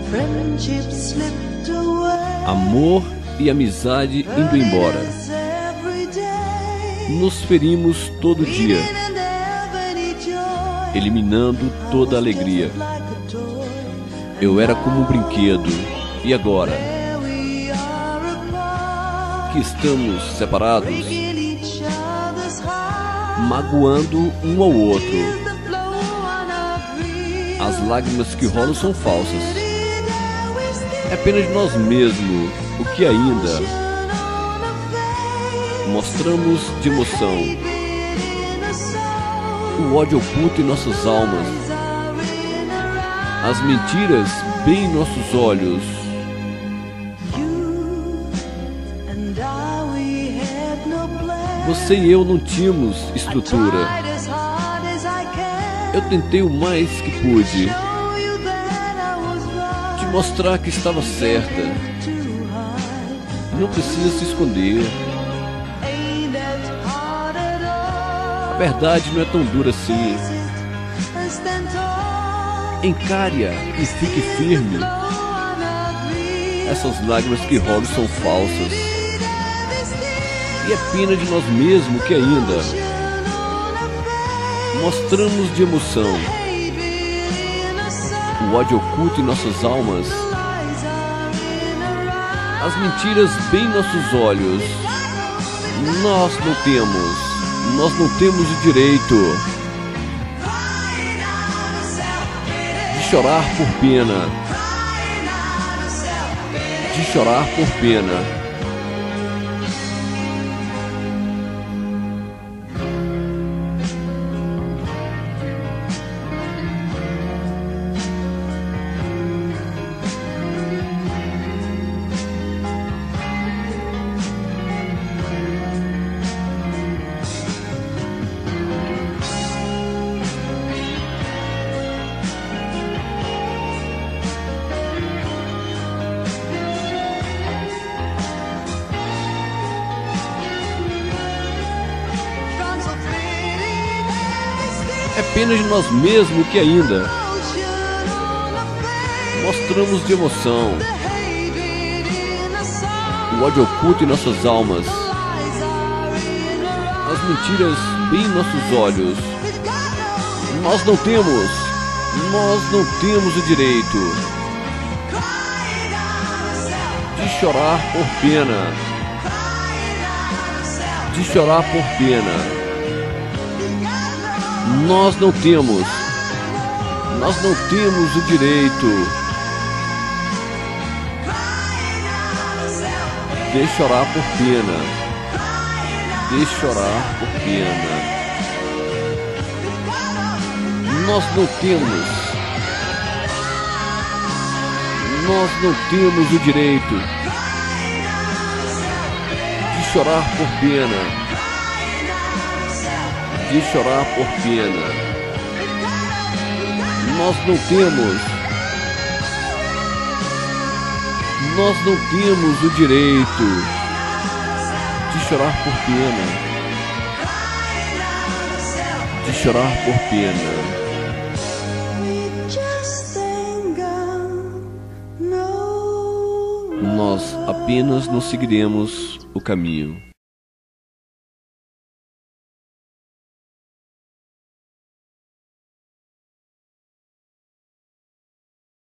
Amor e amizade indo embora. Nos ferimos todo dia, eliminando toda alegria. Eu era como um brinquedo, e agora que estamos separados, magoando um ao outro, as lágrimas que rolam são falsas. É apenas de nós mesmos o que ainda mostramos de emoção. O ódio oculto em nossas almas, as mentiras bem em nossos olhos. Você e eu não tínhamos estrutura. Eu tentei o mais que pude te mostrar que estava certa. Não precisa se esconder. A verdade não é tão dura assim. Encare-a e fique firme. Essas lágrimas que rolam são falsas. E é pena de nós mesmos que ainda mostramos de emoção. O ódio oculto em nossas almas, as mentiras bem em nossos olhos. Nós não temos o direito de chorar por pena, de chorar por pena. É apenas de nós mesmos que ainda mostramos de emoção. O ódio oculto em nossas almas, as mentiras bem em nossos olhos. Nós não temos o direito de chorar por pena, de chorar por pena. Nós não temos o direito de chorar por pena, de chorar por pena. Nós não temos o direito de chorar por pena, de chorar por pena. Nós não temos o direito de chorar por pena, de chorar por pena. Nós apenas não seguiremos o caminho.